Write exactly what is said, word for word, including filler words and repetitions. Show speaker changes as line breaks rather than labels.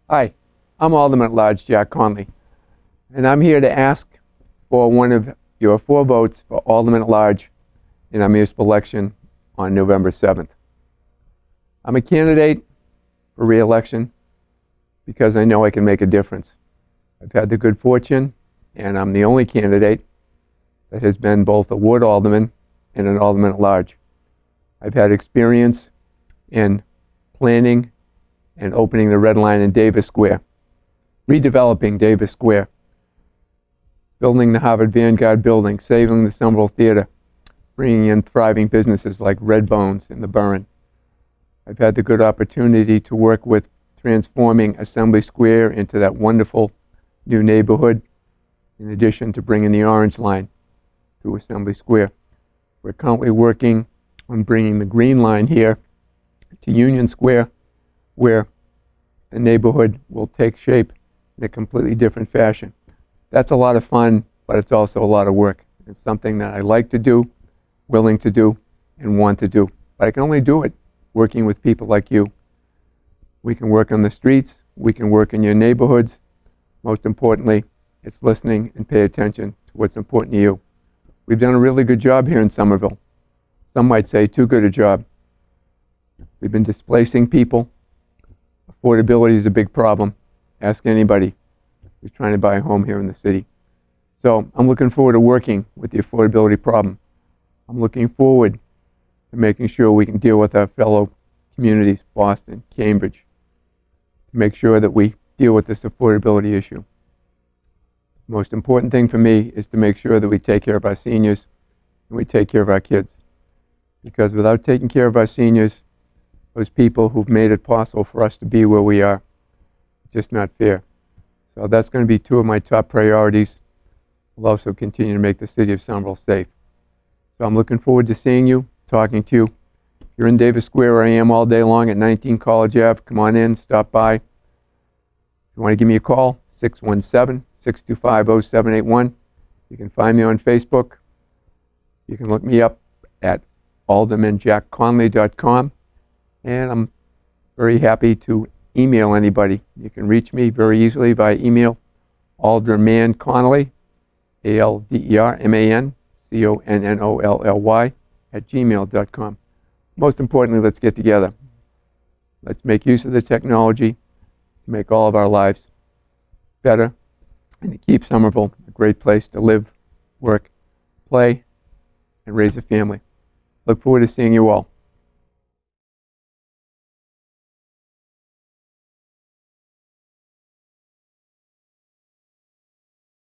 Hi, I'm Alderman-at-Large Jack Conley, and I'm here to ask for one of your four votes for Alderman-at-Large in our municipal election on November seventh. I'm a candidate for re-election because I know I can make a difference. I've had the good fortune, and I'm the only candidate that has been both a ward alderman and an Alderman-at-Large. I've had experience in planning and opening the Red Line in Davis Square, redeveloping Davis Square, building the Harvard Vanguard building, saving the Somerville Theater, bringing in thriving businesses like Red Bones in the Burren. I've had the good opportunity to work with transforming Assembly Square into that wonderful new neighborhood, in addition to bringing the Orange Line through Assembly Square. We're currently working on bringing the Green Line here to Union Square, where the neighborhood will take shape in a completely different fashion. That's a lot of fun, but it's also a lot of work. It's something that I like to do, willing to do, and want to do. But I can only do it working with people like you. We can work on the streets, we can work in your neighborhoods. Most importantly, it's listening and pay attention to what's important to you. We've done a really good job here in Somerville. Some might say too good a job. We've been displacing people. Affordability is a big problem. Ask anybody who's trying to buy a home here in the city. So I'm looking forward to working with the affordability problem. I'm looking forward to making sure we can deal with our fellow communities, Boston, Cambridge, to make sure that we deal with this affordability issue. The most important thing for me is to make sure that we take care of our seniors and we take care of our kids. Because without taking care of our seniors, those people who've made it possible for us to be where we are, just not fair. So that's going to be two of my top priorities. We'll also continue to make the city of Somerville safe. So I'm looking forward to seeing you, talking to you. If you're in Davis Square, where I am all day long at nineteen College Avenue, come on in, stop by. If you want to give me a call, six one seven, six two five, oh seven eight one. You can find me on Facebook. You can look me up at alderman jack conley dot com. And I'm very happy to email anybody. You can reach me very easily via email, Alderman Connolly, A L D E R M A N C O N N O L L Y, at gmail dot com. Most importantly, let's get together. Let's make use of the technology to make all of our lives better and to keep Somerville a great place to live, work, play, and raise a family. Look forward to seeing you all.